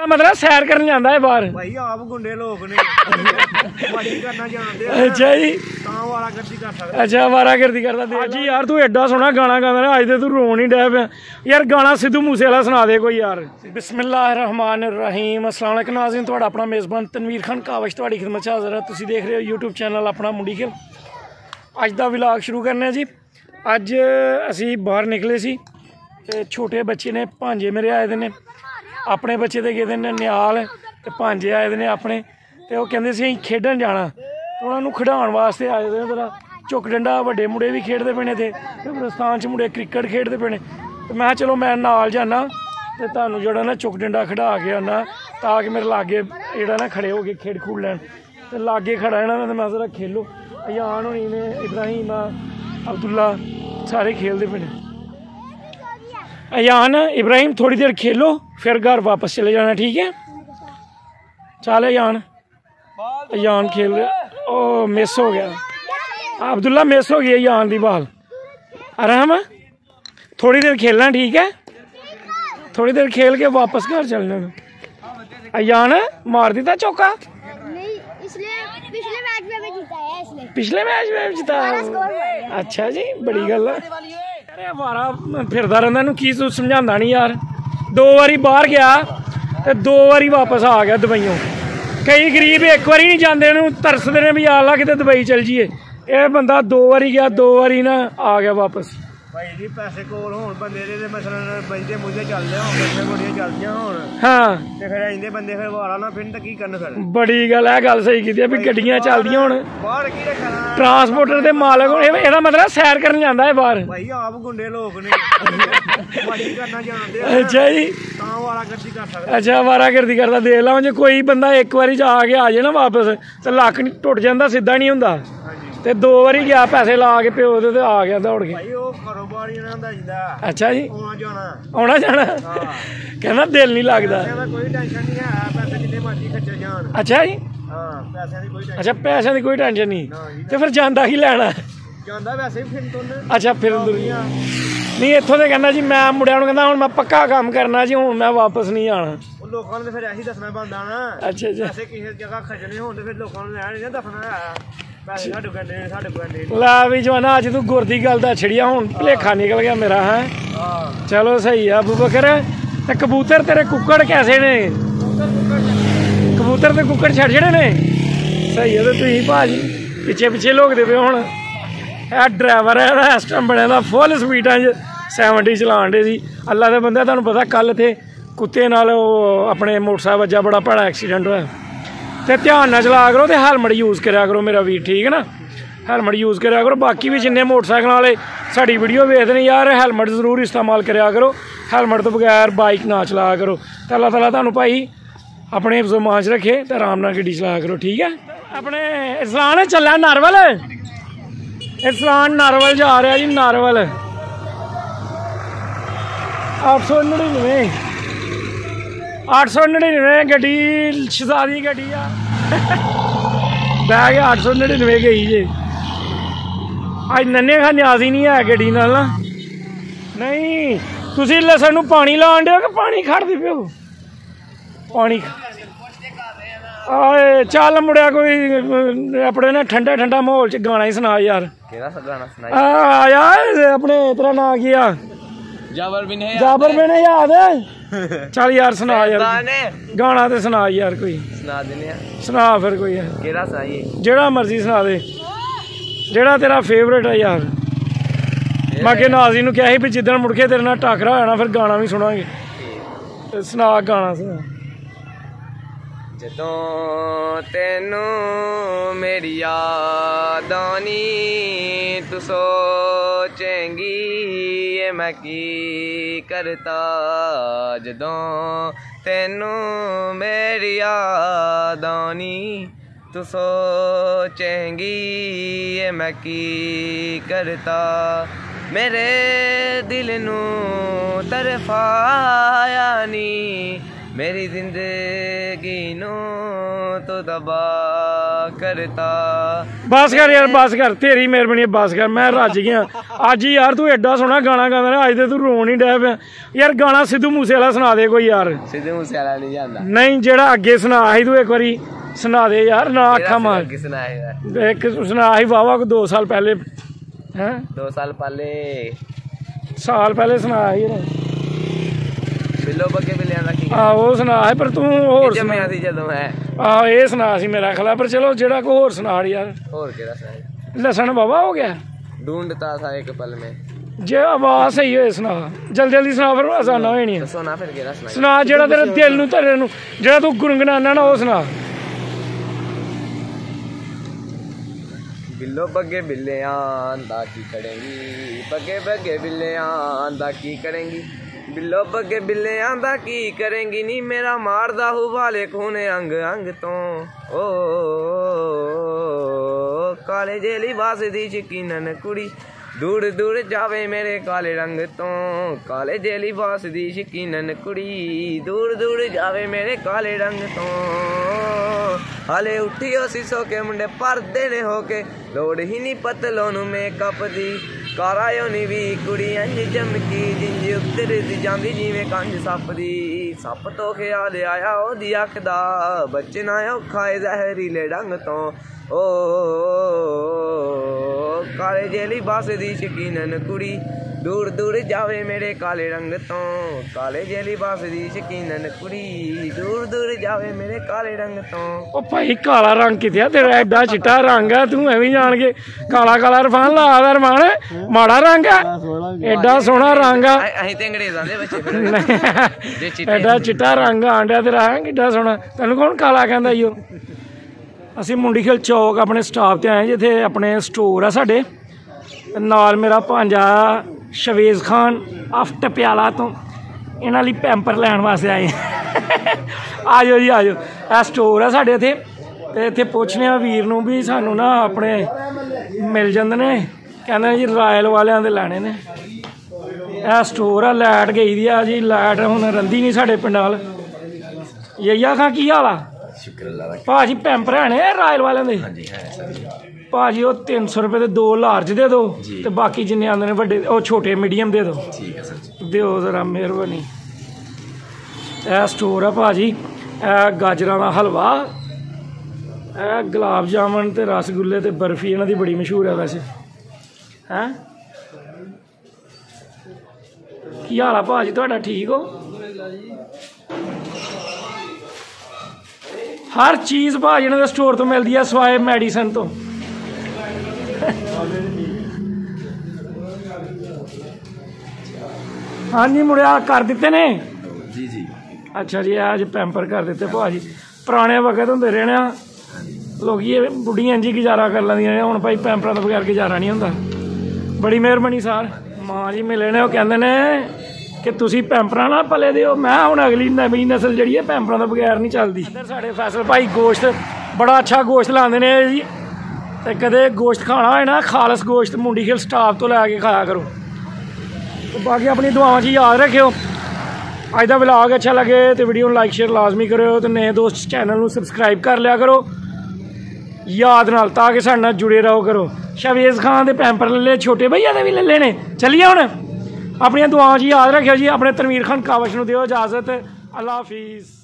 मतलब सैर करन जांदा है बाहर भाई आप गुंडे लोग ने माड़ी करना जानते हैं। अच्छा जी तां वारागर्दी कर सकदे। अच्छा वारागर्दी करदा दे जी यार तू एड्डा सोहना गाना गांदा ना अज ते तू रोन ही डै पिया यार गाना सिद्धू मूसे वाला सुना दे कोई यार। बिस्मिल्लाहिर्रहमानिर्रहीम अस्सलाम वालेकुम नाज़रीन तुहाडा अपना मेज़बान तनवीर खान कावश तुहाडी खिदमत च हाज़र है। तुसीं देख रहे हो यूट्यूब चैनल अपना मुंडी खेल। अज दा व्लॉग शुरू करने जी। अज असी बाहर निकले सी ते छोटे बच्चे ने भांजे मेरे आए दे ने अपने बच्चे तो गए ने नियाल ते भांजे आए दे ने अपने ते वो कहंदे सी खेडन जाना ते उन्होंने खिडाउण वास्ते आए दे जरा चुक डंडा वड्डे मुंडे भी खेडदे पे ने ते कब्रिस्तान च मुंडे क्रिकेट खेडदे पे ने ते मैं चलो मैं नाल जाना ते तुहानूं जेह्ड़ा ना चुक डंडा खिडा के आना ताकि मेरे लागे जेह्ड़ा ना खड़े हो के खेड खूड लैन ते लागे खड़ा है ना ते मैं जरा खेलो अयान होनी ने इब्राहिम अब्दुल्ला सारे खेलते पे ने। अयान इब्राहिम थोड़ी देर खेलो फिर घर वापस चले जाना ठीक है। चल अयान अयान खेल ओ मिस हो गया अब्दुल्ला मिस हो गया अयान दी बाल। अरहम थोड़ी देर खेलना ठीक है थोड़ी देर खेल के वापस घर चल जाना। अयान मार दिता चौका पिछले मैच में जीता। अच्छा जी बड़ी गल है वारा फिरदा रहिंदा इहनूं की समझांदा नहीं यार। दो बारी बाहर गया ते दो बारी वापस आ गया दुबईयों। कई गरीब एक बारी नहीं जाते इहनूं तरसदे ने भी आला किते दुबई चल जाइए। यह बंदा दो बारी गया दो बारी ना आ गया वापस। भाई जी पैसे कोल होण बंदे दे मसलन बंदे मुझे चलदे होण गड्डियां गुड्डियां चलदियां होण हाँ ते फिर आइंदे बंदे फिर वाला ना फिर की करन फिर। बड़ी गल है गल सही कीती भी गड्डियां चलदियां होण बाहर की रखना ट्रांसपोर्टर दे मालक होण एहदा मतलब सैर करन जांदा है बाहर। भाई आप गुंडे लोग ने माड़ी करना जानते हैं। अच्छा जी तां वारागर्दी कर सकदे। अच्छा वारागर्दी करदा देख ला जे कोई बंदा एक बारी जा के आ जाए ना वापस तो लक्क टुट जांदा सीधा नहीं हुंदा ते दो बारी गया पैसे ला के प्यो दे ते आ गया दौड़ के। भाई वो कारोबार ही ना जिंदा। अच्छा जी आना जाना आना जाना कहना दिल नहीं लगता। कोई टेंशन नहीं है पैसे जिन्ने मर्जी खर्चे जान। अच्छा जी हाँ पैसे की कोई टेंशन। अच्छा पैसे की कोई टेंशन नहीं तो फिर जांदा ही लैना जांदा वैसे ही फिर तुन। अच्छा फिर नहीं इत्थों तो कहना जी मैं मुंडिਆਂ ਨੂੰ ਕਹਿੰਦਾ ਹੁਣ मैं पक्का काम करना जी ਹੁਣ मैं वापस नहीं आना। लोगों ने फिर ऐसी दसना बनता ना। अच्छा अच्छा पैसे किसी जगह खर्चने हों तो फिर लोगों ने नहीं दसना है पैसे साडे कोल ने साडे कोल ने। ला भी जवाना अज तू गुर दी गल दा छड़िया हुण भुलेखा निकल गया मेरा है। चलो सही है अबू बकर ते कबूतर तेरे कुक्कड़ कैसे ने कबूतर ते कुक्कड़ छड़ छड़े ने सही है। तो तुम भाजी पिछे पिछे लोगदे पे हुण ड्राइवर है इस टाइम बने दा फुल स्पीडा 70 चलान दे सी। अल्लाह दे बंदे तुहानूं पता कल इत्थे कुत्ते नाल अपने मोटरसाइकिल वज्जा बड़ा भैड़ा एक्सीडेंट होया ते ध्यान नाल चला करो ते हैलमेट यूज़ करा करो मेरा वीर ठीक है ना। हैलमेट यूज़ करा करो बाकी भी जिन्ने मोटरसाइकिल वाले साड़ी वीडियो वेखदे ने यार हैलमेट जरूर इस्तेमाल करा करो हैलमेट तो बगैर बाइक ना चलाया करो। तो अल्लाह ताला तुहानूं भाई अपने ज़मान च रखे तो आराम नाल गड्डी चलाया करो ठीक है। अपने इस्लान चला नारवल इस्लान नारवल जा रहा जी नारवल 899 गड्डी शहजादी गड्डी आ बह गया 899 गई जे अज नन्हे खा न्याज ही नहीं है गड्डी नाल ना। नहीं तुसीं लसन नूं पानी लाण दे कि पानी खड़दे पिओ पानी आए चल मुड़िया कोई अपने ना ठंडा ठंडा माहौल च गाना ही सुना यार। यार अपने तेरा नाम की आ जाबर भी नहीं याद चल यार सुना यार गाना तो सुना यार कोई सुना फिर कोई जेड़ा मर्जी सुना दे जेड़ा तेरा फेवरेट है यार। मैं अगे नाजी नूं कहा भी जिदन मुड़के तेरे नाल टाकरा होया ना फिर गाना भी सुनांगे सुना गाना सुना। जदों तेनू मेरी याद आनी तू सोचेंगी ये मैं की करता। जदों तेनू मेरी याद आनी तू सोचेंगी ये मैं की करता। मेरे दिल नू तरफाया नी मेरी जिंदगी नू तो तबाह करता। बस कर यार बस कर, तेरी मेहरबानी बस कर, मैं रज गया अज ही यार। तू एडा सोहना गाना गांदा ना, अज तो तू रोन ही डै पिया यार। गाना सिद्धू मूसेवाला सुना दे कोई यार। सिद्धू मूसेवाला नहीं जानदा? नहीं, जेड़ा अगे सुना ही तू एक बारी सुना दे यार, ना आखा मार। एक सुना ही वाहवा को 2 साल पहले हैं, 2 साल पहले सुना ही बिल्लो बग्गे बिल्लियां दा की वो सुना है, पर तू होर जम्मिया सी जदों मैं ये सुना सी मेरा ख्याल। पर चलो जेड़ा को होर सुना यार। होर केड़ा सुना? लसन बाबा हो गया ढूंढता था एक पल में। जे आवाज सही होए सुना, जल्दी जल्दी सुना, फिर आसाना होई नहीं। सुना फिर केड़ा सुना? सुना जेड़ा तेरे दिल नू तेरे नू जेड़ा तू गुनगुनाना ना वो सुना। बिल्लो बग्गे बिल्लियां दा की करेंगी, बग्गे बग्गे बिल्लियां दा की करेंगी, बिल्लो बग्गे बिल्लियां दा की करेंगी नी, मेरा मारदा हुवाले खूने अंग अंग तो। ओ काले जे लिबास दी शकीनन कुड़ी, दूर दूर जावे मेरे काले रंग तो। काले जे लिबास दी शकीनन कुड़ी, दूर दूर जावे मेरे काले रंग तो। हाले उठियो सीसो के मुंडे परदे ने होके, लोड़ ही नहीं पतलों मेकअप दी, कारायो नी भी कुड़ी अंज चमकी, जिंज उतर दी जांदी जिवें कंज सप दी। सप तो ख्याल आया ओदी अख दा, बचना औखा है जहरीले डंग तो। ओ काले जे लिबास दी शकीनन कुड़ी, दूर दूर जावे मेरे काले रंग तो। काले जे लिबास दी शकीनन कुड़ी, दूर दूर जावे मेरे काले रंग तो। ओ भाई काला रंग कित्या तेरा, एडा चिट्टा रंग है, तू एवं जान के काला काला रफान ला दा। रफान माड़ा रंग है, एडा सोहना रंग है। अहीं ते अंग्रेज़ां दे बच्चे एडा चिट्टा रंग आंडिया तेरा है, किड्डा सोहना। तैनूं कौन काला कहंदा ईओ? ਅਸੀਂ ਮੁੰਡੀਖੇਲ ਚੌਕ ਆਪਣੇ ਸਟਾਫ ਤੇ ਆਏ, ਜਿੱਥੇ ਆਪਣੇ ਸਟੋਰ ਆ ਸਾਡੇ ਨਾਲ। ਮੇਰਾ ਭਾਂਜਾ ਸ਼ਵੇਜ਼ ਖਾਨ ਆਫ ਟਪਿਆਲਾ ਤੋਂ, ਇਹਨਾਂ ਲਈ ਪੈਂਪਰ ਲੈਣ ਵਾਸਤੇ ਆਏ। ਆ ਜਾਓ ਜੀ ਆ ਜਾਓ, ਇਹ ਸਟੋਰ ਆ ਸਾਡੇ ਇੱਥੇ। ਤੇ ਇੱਥੇ ਪੁੱਛਦੇ ਆ ਵੀਰ ਨੂੰ ਵੀ ਸਾਨੂੰ ਨਾ ਆਪਣੇ ਮਿਲ ਜਾਂਦੇ ਨੇ, ਕਹਿੰਦੇ ਜੀ ਰਾਇਲ ਵਾਲਿਆਂ ਦੇ ਲੈਣੇ ਨੇ। ਇਹ ਸਟੋਰ ਆ, ਲਾਈਟ ਗਈ ਦੀ ਆ ਜੀ, ਲਾਈਟ ਹੁਣ ਰਹਿੰਦੀ ਨਹੀਂ ਸਾਡੇ ਪਿੰਡ ਨਾਲ। ਯਈਆ ਖਾਂ ਕੀ ਹਾਲ ਆ? ਭਾਜੀ ਪੈਂਪਰ ਹੈ ਨੇ ਰਾਇਲ ਵਾਲਿਆਂ ਦੇ? ਭਾਜੀ ਉਹ 300 ਰੁਪਏ ਦੇ 2 ਲਾਰਜ ਦੇ ਦਿਓ, ਤੇ ਬਾਕੀ ਜਿੰਨੇ ਆਉਂਦੇ ਨੇ ਵੱਡੇ ਉਹ ਛੋਟੇ ਮੀਡੀਅਮ ਦੇ ਦਿਓ। ਠੀਕ ਹੈ ਸਰ, ਦਿਓ ਜ਼ਰਾ ਮਿਹਰਬਾਨੀ। ਇਹ ਸਟੋਰ ਆ ਭਾਜੀ। ਇਹ ਗਾਜਰਾਂ ਦਾ ਹਲਵਾ, ਇਹ ਗੁਲਾਬ ਜਾਮਨ ਤੇ ਰਸਗੁੱਲੇ ਤੇ ਬਰਫੀ ਇਹਨਾਂ ਦੀ ਬੜੀ ਮਸ਼ਹੂਰ ਹੈ ਵੈਸੇ। ਹੈਂ ਕੀ ਹਾਲ ਆ ਭਾਜੀ ਤੁਹਾਡਾ? ਠੀਕ ਹੋ? हर चीज़ भाजी इन्होंने स्टोर तो मिलती है सवाए मेडिसन तो। हाँ जी मुड़िया कर दिते ने? जी जी। अच्छा जी, अज पैंपर कर दिते भाजी। पुराने वक्त होंदे रहने लोग ये बुढ़ियां जी गुजारा कर लेंदियां ने, हुण भाई पैंपरां तो बगैर गुजारा नहीं होंदा। बड़ी मेहरबानी सर। मां जी मिले ने, वो कहंदे ने कि तुसी पैंपरां ना पले दिओ। मैं हुण अगली नवीं नस्ल जिहड़ी है पैंपरां तो बगैर नहीं चलदी। इधर साढ़े फैसल भाई गोश्त बड़ा अच्छा गोश्त लांदे ने जी, ते कदे गोश्त खाना होए ना खालस गोश्त मुंडीखेल स्टाफ तो लैके खाया करो। तो बाकी अपनी दुआवां च याद रखियो। अज दा व्लॉग अच्छा लगे तो वीडियो नूं लाइक शेयर लाजमी करो, तो नए दोस्त चैनल नूं सबसक्राइब कर लिया करो याद नाल, ताकि साडे नाल जुड़े रहो करो। शवेज़ खान दे पैंपर ले ले, छोटे भैया दे भी ले लेने। चलिए हुण अपनी दुआवां च याद रखियो जी। अपने तनवीर खान कावश नूं दिओ इजाजत। अल्लाह हाफिज़।